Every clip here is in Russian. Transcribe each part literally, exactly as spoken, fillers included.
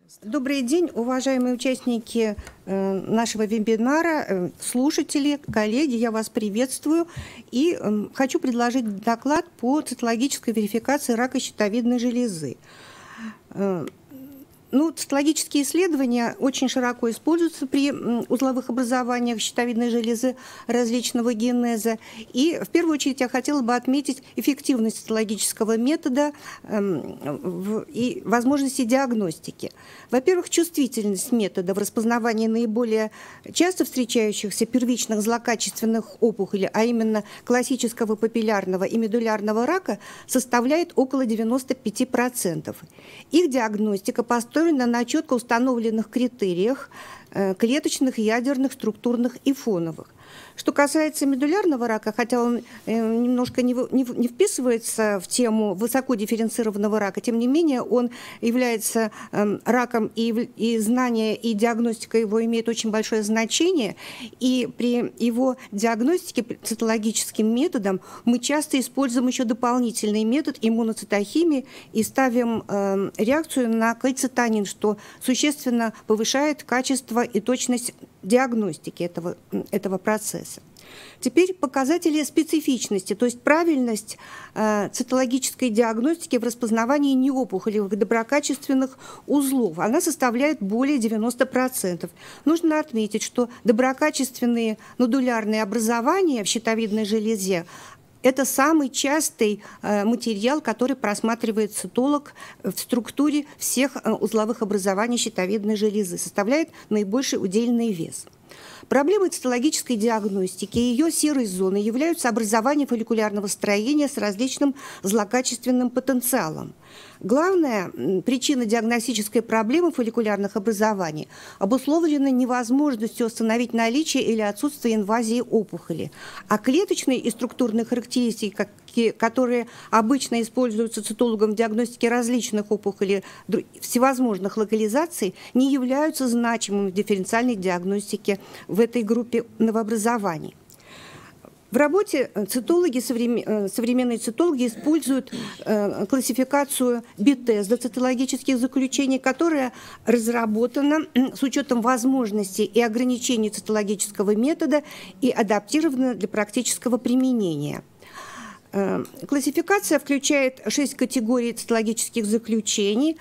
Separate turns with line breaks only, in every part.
Добрый день, уважаемые участники э, нашего вебинара, э, слушатели, коллеги, я вас приветствую и э, хочу предложить доклад по цитологической верификации рака щитовидной железы. Э, Ну, цитологические исследования очень широко используются при узловых образованиях щитовидной железы различного генеза. И в первую очередь я хотела бы отметить эффективность цитологического метода э, и возможности диагностики. Во-первых, чувствительность метода в распознавании наиболее часто встречающихся первичных злокачественных опухолей, а именно классического папиллярного и медулярного рака, составляет около девяноста пяти процентов. Их диагностика построена на четко установленных критериях клеточных, ядерных, структурных и фоновых. Что касается медулярного рака, хотя он немножко не, не, не вписывается в тему высоко дифференцированного рака, тем не менее он является раком, и, и знание, и диагностика его имеет очень большое значение, и при его диагностике цитологическим методом мы часто используем еще дополнительный метод иммуноцитохимии и ставим э, реакцию на кальцитонин, что существенно повышает качество и точность диагностики этого, этого процесса. Теперь показатели специфичности, то есть правильность э, цитологической диагностики в распознавании неопухолевых доброкачественных узлов. Она составляет более девяноста процентов. Нужно отметить, что доброкачественные нодулярные образования в щитовидной железе – это самый частый э, материал, который просматривает цитолог в структуре всех э, узловых образований щитовидной железы, составляет наибольший удельный вес. Проблемой цитологической диагностики и ее серой зоны являются образование фолликулярного строения с различным злокачественным потенциалом. Главная причина диагностической проблемы фолликулярных образований обусловлена невозможностью установить наличие или отсутствие инвазии опухоли, а клеточные и структурные характеристики, которые обычно используются цитологом в диагностике различных опухолей всевозможных локализаций, не являются значимыми в дифференциальной диагностике в этой группе новообразований. В работе цитологи, современные цитологи используют классификацию Бетезда цитологических заключений, которая разработана с учетом возможностей и ограничений цитологического метода и адаптирована для практического применения. Классификация включает шесть категорий цитологических заключений,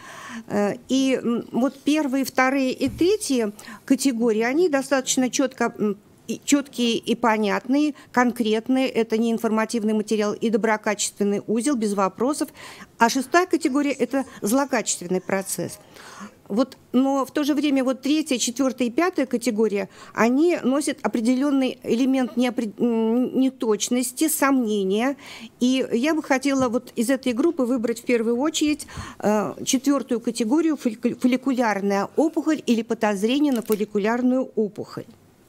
и вот первые, вторые и третьи категории, они достаточно четко четкие и понятные, конкретные, это не информативный материал и доброкачественный узел, без вопросов. А шестая категория – это злокачественный процесс. Вот, но в то же время вот третья, четвертая и пятая категория, они носят определенный элемент неточности, сомнения. И я бы хотела вот из этой группы выбрать в первую очередь э, четвертую категорию – фолликулярная опухоль или подозрение на фолликулярную опухоль.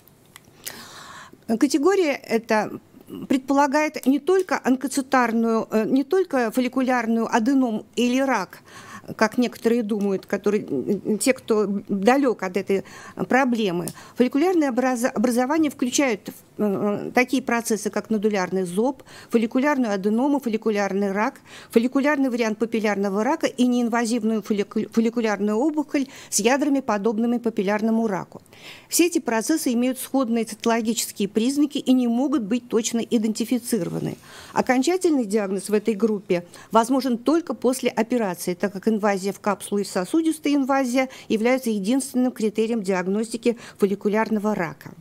Категория эта предполагает не только онкоцитарную, не только фолликулярную аденому или рак, как некоторые думают, которые, те, кто далек от этой проблемы. Фолликулярные образования включают такие процессы, как нодулярный зоб, фолликулярную аденому, фолликулярный рак, фолликулярный вариант папиллярного рака и неинвазивную фолликулярную опухоль с ядрами, подобными папиллярному раку. Все эти процессы имеют сходные цитологические признаки и не могут быть точно идентифицированы. Окончательный диагноз в этой группе возможен только после операции, так как инвазия в капсулу и сосудистая инвазия является единственным критерием диагностики фолликулярного рака.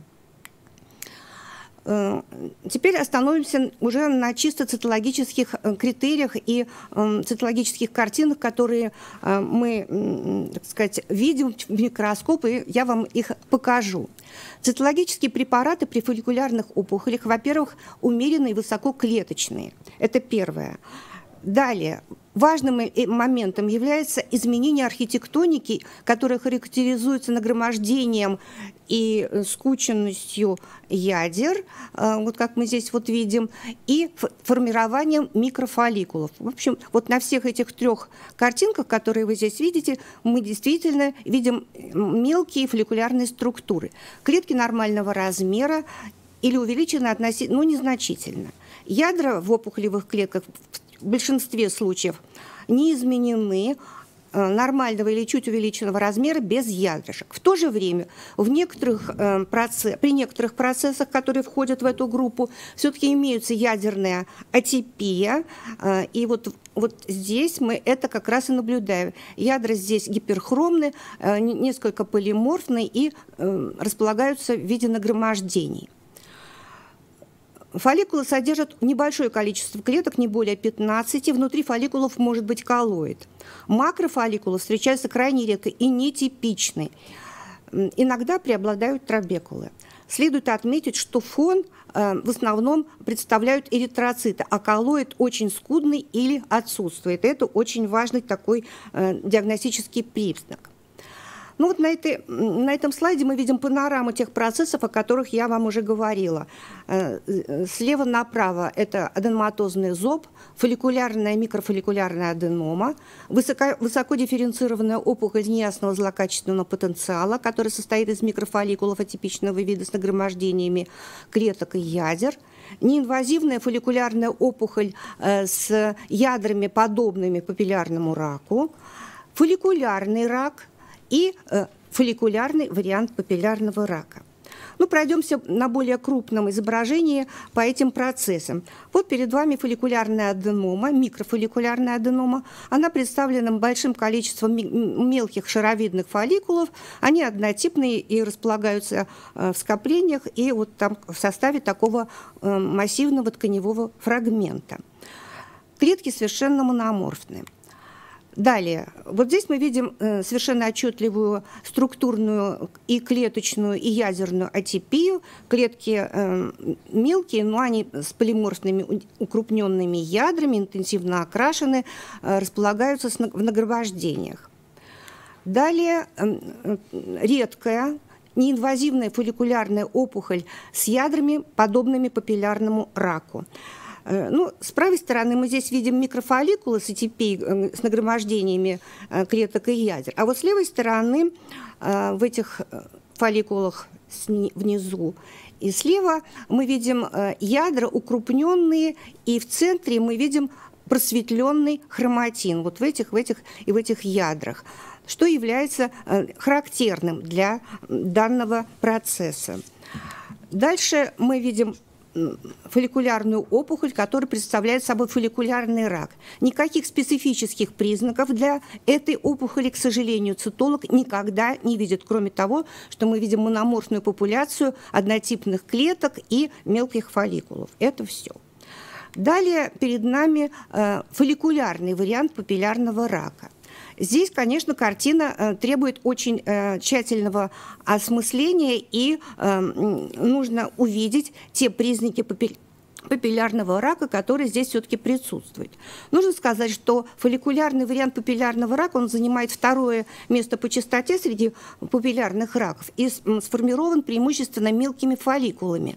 Теперь остановимся уже на чисто цитологических критериях и цитологических картинах, которые мы, так сказать, видим в микроскоп, и я вам их покажу. Цитологические препараты при фолликулярных опухолях, во-первых, умеренные и высококлеточные. Это первое. Далее, важным моментом является изменение архитектоники, которое характеризуется нагромождением и скученностью ядер, вот как мы здесь вот видим, и формированием микрофолликулов. В общем, вот на всех этих трех картинках, которые вы здесь видите, мы действительно видим мелкие фолликулярные структуры. Клетки нормального размера или увеличены относительно, ну, незначительно. Ядра в опухолевых клетках в большинстве случаев не изменены, нормального или чуть увеличенного размера без ядрышек. В то же время в некоторых, э, процесс, при некоторых процессах, которые входят в эту группу, все-таки имеются ядерная атипия, э, и вот, вот здесь мы это как раз и наблюдаем. Ядра здесь гиперхромны, э, несколько полиморфны и э, располагаются в виде нагромождений. Фолликулы содержат небольшое количество клеток, не более пятнадцати. Внутри фолликулов может быть коллоид. Макрофолликулы встречаются крайне редко и нетипичны. Иногда преобладают трабекулы. Следует отметить, что фон э, в основном представляют эритроциты, а коллоид очень скудный или отсутствует. Это очень важный такой э, диагностический признак. Ну вот на, этой, на этом слайде мы видим панораму тех процессов, о которых я вам уже говорила. Слева направо это аденоматозный зоб, фолликулярная микрофолликулярная аденома, высоко, высоко дифференцированная опухоль неясного злокачественного потенциала, которая состоит из микрофолликулов атипичного вида с нагромождениями клеток и ядер, неинвазивная фолликулярная опухоль с ядрами, подобными папиллярному раку, фолликулярный рак и э, фолликулярный вариант папиллярного рака. Ну, пройдемся на более крупном изображении по этим процессам. Вот перед вами фолликулярная аденома, микрофолликулярная аденома. Она представлена большим количеством мелких шаровидных фолликулов. Они однотипные и располагаются э, в скоплениях и вот там в составе такого э, массивного тканевого фрагмента. Клетки совершенно мономорфны. Далее, вот здесь мы видим э, совершенно отчетливую структурную и клеточную, и ядерную атипию. Клетки э, мелкие, но они с полиморфными укрупненными ядрами, интенсивно окрашены, э, располагаются в нагромождениях. Далее, э, редкая неинвазивная фолликулярная опухоль с ядрами, подобными папиллярному раку. Ну, с правой стороны мы здесь видим микрофолликулы с атипией, с нагромождениями клеток и ядер. А вот с левой стороны в этих фолликулах внизу и слева мы видим ядра укрупненные, и в центре мы видим просветленный хроматин вот в этих, в этих и в этих ядрах, что является характерным для данного процесса. Дальше мы видим фолликулярную опухоль, которая представляет собой фолликулярный рак. Никаких специфических признаков для этой опухоли, к сожалению, цитолог никогда не видит, кроме того, что мы видим мономорфную популяцию однотипных клеток и мелких фолликулов. Это все. Далее перед нами э, фолликулярный вариант папиллярного рака. Здесь, конечно, картина требует очень тщательного осмысления, и нужно увидеть те признаки папиллярного рака, которые здесь все-таки присутствуют. Нужно сказать, что фолликулярный вариант папиллярного рака, он занимает второе место по частоте среди папиллярных раков и сформирован преимущественно мелкими фолликулами.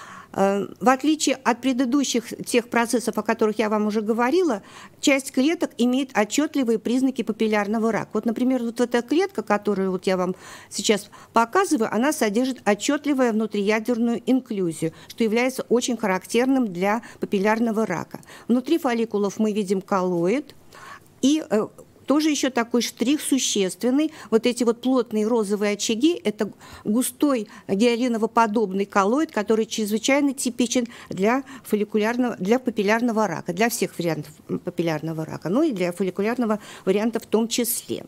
В отличие от предыдущих тех процессов, о которых я вам уже говорила, часть клеток имеет отчетливые признаки папиллярного рака. Вот, например, вот эта клетка, которую вот я вам сейчас показываю, она содержит отчетливую внутриядерную инклюзию, что является очень характерным для папиллярного рака. Внутри фолликулов мы видим коллоид и тоже еще такой штрих существенный. Вот эти вот плотные розовые очаги – это густой гиалиново-подобный коллоид, который чрезвычайно типичен для фолликулярного, для папиллярного рака, для всех вариантов папиллярного рака, ну и для фолликулярного варианта в том числе.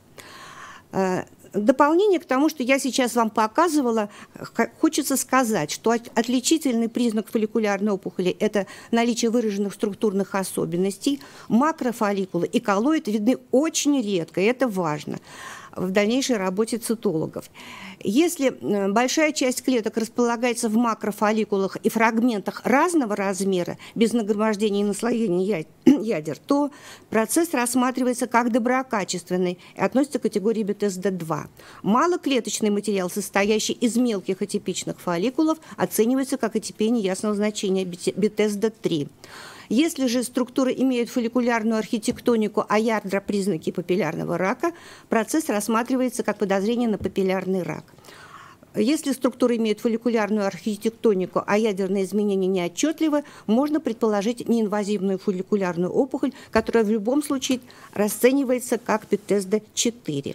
Дополнение к тому, что я сейчас вам показывала, хочется сказать, что отличительный признак фолликулярной опухоли – это наличие выраженных структурных особенностей. Макрофолликулы и коллоид видны очень редко, и это важно в дальнейшей работе цитологов. Если большая часть клеток располагается в макрофолликулах и фрагментах разного размера, без нагромождения и наслоения ядер, то процесс рассматривается как доброкачественный и относится к категории би тэ эс дэ два. Малоклеточный материал, состоящий из мелких атипичных фолликулов, оценивается как атипия неясного значения би тэ эс дэ три. Если же структура имеет фолликулярную архитектонику, а ядра – признаки папиллярного рака, процесс рассматривается как подозрение на папиллярный рак. Если структура имеет фолликулярную архитектонику, а ядерные изменения неотчетливы, можно предположить неинвазивную фолликулярную опухоль, которая в любом случае расценивается как Bethesda четыре.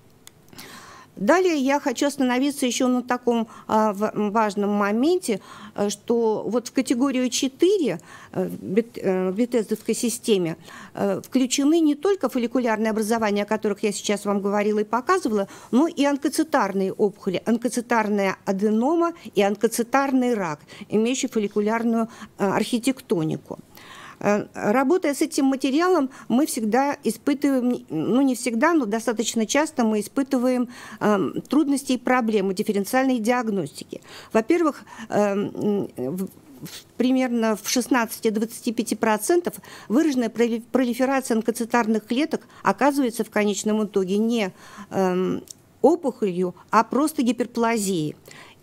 Далее я хочу остановиться еще на таком а, важном моменте, что вот в категорию четыре в бетездовской системе включены не только фолликулярные образования, о которых я сейчас вам говорила и показывала, но и онкоцитарные опухоли, онкоцитарная аденома и онкоцитарный рак, имеющий фолликулярную архитектонику. Работая с этим материалом, мы всегда испытываем, ну не всегда, но достаточно часто мы испытываем э, трудности и проблемы дифференциальной диагностики. Во-первых, э, примерно в шестнадцати-двадцати пяти процентах выраженная пролиферация онкоцитарных клеток оказывается в конечном итоге не э, опухолью, а просто гиперплазией.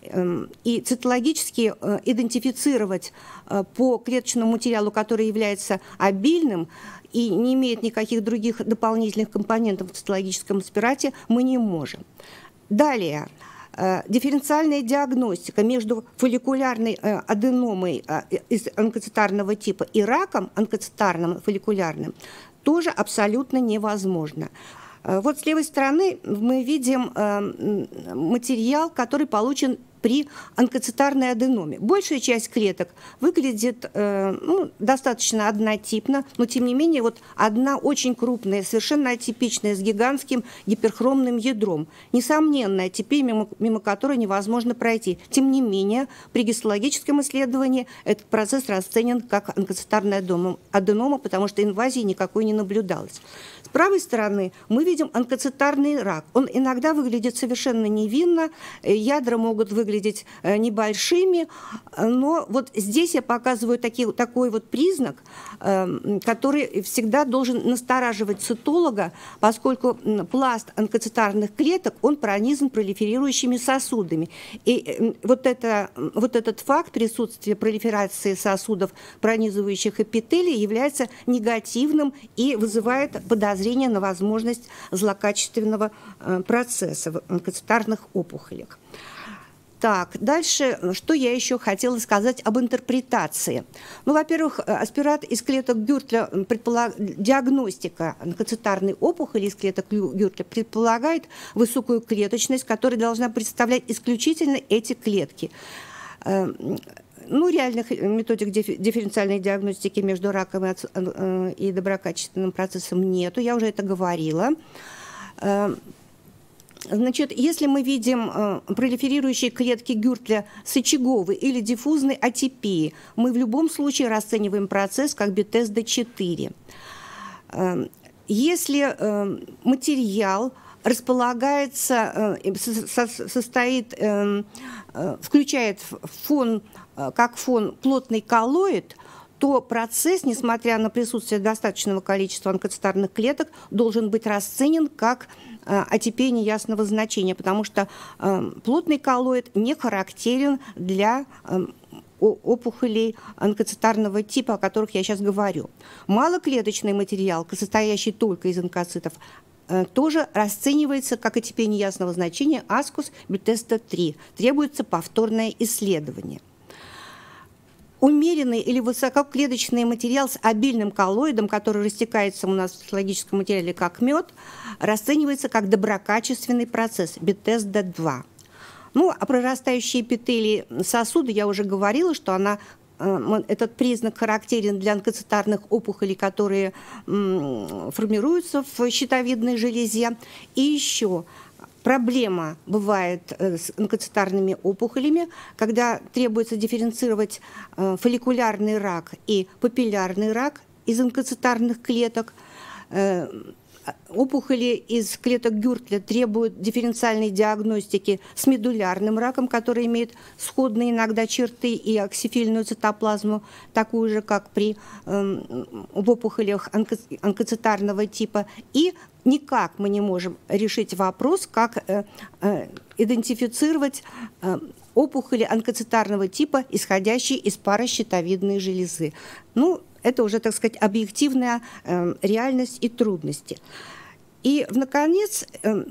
И цитологически идентифицировать по клеточному материалу, который является обильным и не имеет никаких других дополнительных компонентов в цитологическом спирате, мы не можем. Далее. Дифференциальная диагностика между фолликулярной аденомой из онкоцитарного типа и раком онкоцитарным фолликулярным тоже абсолютно невозможно. Вот с левой стороны мы видим материал, который получен при онкоцитарной аденоме. Большая часть клеток выглядит э, ну, достаточно однотипно, но тем не менее вот одна очень крупная, совершенно атипичная, с гигантским гиперхромным ядром. Несомненная атипия, мимо, мимо которой невозможно пройти. Тем не менее, при гистологическом исследовании этот процесс расценен как онкоцитарная аденома, аденома, потому что инвазии никакой не наблюдалось. С правой стороны мы видим онкоцитарный рак. Он иногда выглядит совершенно невинно, ядра могут выглядеть выглядеть небольшими, но вот здесь я показываю таки, такой вот признак, который всегда должен настораживать цитолога, поскольку пласт онкоцитарных клеток, он пронизан пролиферирующими сосудами. И вот, это, вот этот факт присутствия пролиферации сосудов, пронизывающих эпителий, является негативным и вызывает подозрение на возможность злокачественного процесса в онкоцитарных опухолях. Так, дальше, что я еще хотела сказать об интерпретации. Ну, во-первых, аспират из клеток Гюртля, предполаг... диагностика онкоцитарной опухоли из клеток Гюртля предполагает высокую клеточность, которая должна представлять исключительно эти клетки. Ну, реальных методик дифференциальной диагностики между раком и доброкачественным процессом нету, я уже это говорила. Значит, если мы видим э, пролиферирующие клетки Гюртля с очаговой или диффузной атипией, мы в любом случае расцениваем процесс как Bethesda четыре. Э, если э, материал располагается, э, со, состоит, э, э, включает фон, э, как фон плотный коллоид, то процесс, несмотря на присутствие достаточного количества онкоцитарных клеток, должен быть расценен как атипия неясного значения, потому что э, плотный коллоид не характерен для э, опухолей онкоцитарного типа, о которых я сейчас говорю. Малоклеточный материал, состоящий только из онкоцитов, э, тоже расценивается как атипия неясного значения аскус Bethesda три. Требуется повторное исследование. Умеренный или высококлеточный материал с обильным коллоидом, который растекается у нас в цитологическом материале как мед, расценивается как доброкачественный процесс Bethesda два. Ну, а прорастающие эпителии сосуда, я уже говорила, что она, этот признак характерен для онкоцитарных опухолей, которые формируются в щитовидной железе. И еще проблема бывает с онкоцитарными опухолями, когда требуется дифференцировать фолликулярный рак и папиллярный рак из онкоцитарных клеток. Опухоли из клеток Гюртля требуют дифференциальной диагностики с медулярным раком, который имеет сходные иногда черты и аксифильную цитоплазму, такую же, как при э, в опухолях онко, онкоцитарного типа. И никак мы не можем решить вопрос, как э, э, идентифицировать э, опухоли онкоцитарного типа, исходящие из паращитовидной железы. Ну, это уже, так сказать, объективная э, реальность и трудности. И, наконец,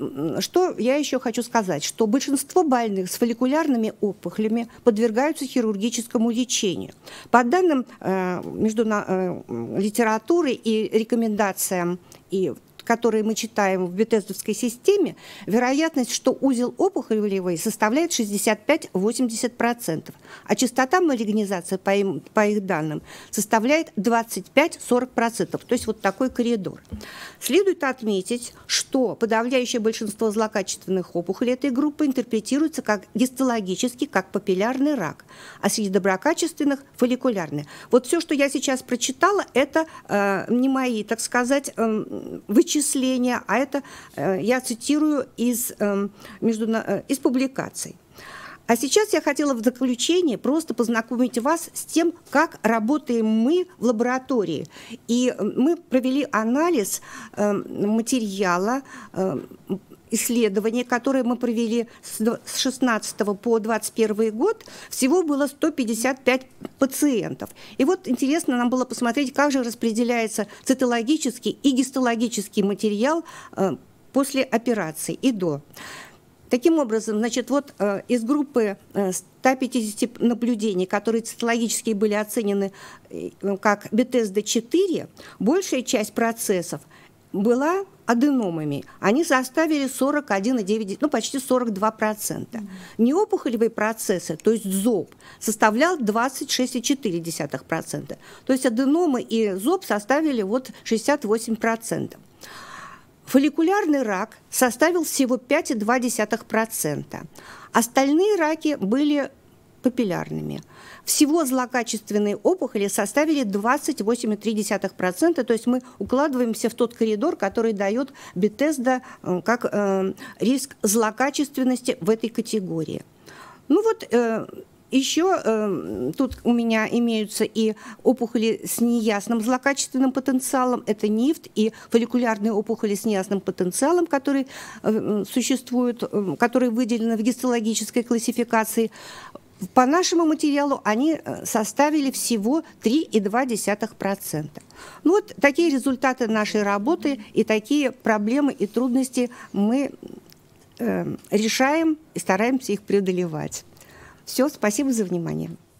что я еще хочу сказать, что большинство больных с фолликулярными опухолями подвергаются хирургическому лечению. По данным международной литературы и рекомендациям, и которые мы читаем в Бетездовской системе, вероятность, что узел опухолевый составляет шестьдесят пять — восемьдесят процентов, а частота малигнизации, по, им, по их данным, составляет двадцать пять — сорок процентов, то есть вот такой коридор. Следует отметить, что подавляющее большинство злокачественных опухолей этой группы интерпретируется как гистологический, как папиллярный рак, а среди доброкачественных – фолликулярный. Вот все, что я сейчас прочитала, это э, не мои, так сказать, э, вычисления, Вычисления, а это э, я цитирую из, э, между, э, из публикаций. А сейчас я хотела в заключение просто познакомить вас с тем, как работаем мы в лаборатории. И мы провели анализ э, материала, э, исследование, которое мы провели с шестнадцатого по двадцать первый год, всего было сто пятьдесят пять пациентов. И вот интересно нам было посмотреть, как же распределяется цитологический и гистологический материал э, после операции и до. Таким образом, значит, вот э, из группы э, ста пятидесяти наблюдений, которые цитологически были оценены э, как Бетезда четыре, большая часть процессов была аденомами. Они составили сорок один и девять десятых, ну почти сорок два процента. Mm-hmm. Неопухолевые процессы, то есть зоб, составлял двадцать шесть и четыре десятых процента. То есть аденомы и зоб составили вот шестьдесят восемь процентов. Фолликулярный рак составил всего пять и две десятых процента. Остальные раки были папиллярными. Всего злокачественные опухоли составили двадцать восемь и три десятых процента, то есть мы укладываемся в тот коридор, который дает Бетезда как э, риск злокачественности в этой категории. Ну вот э, еще э, тут у меня имеются и опухоли с неясным злокачественным потенциалом, это НИФТ, и фолликулярные опухоли с неясным потенциалом, которые э, существуют, э, которые выделены в гистологической классификации. По нашему материалу они составили всего три и две десятых процента. Ну вот такие результаты нашей работы и такие проблемы и трудности мы э, решаем и стараемся их преодолевать. Все, спасибо за внимание.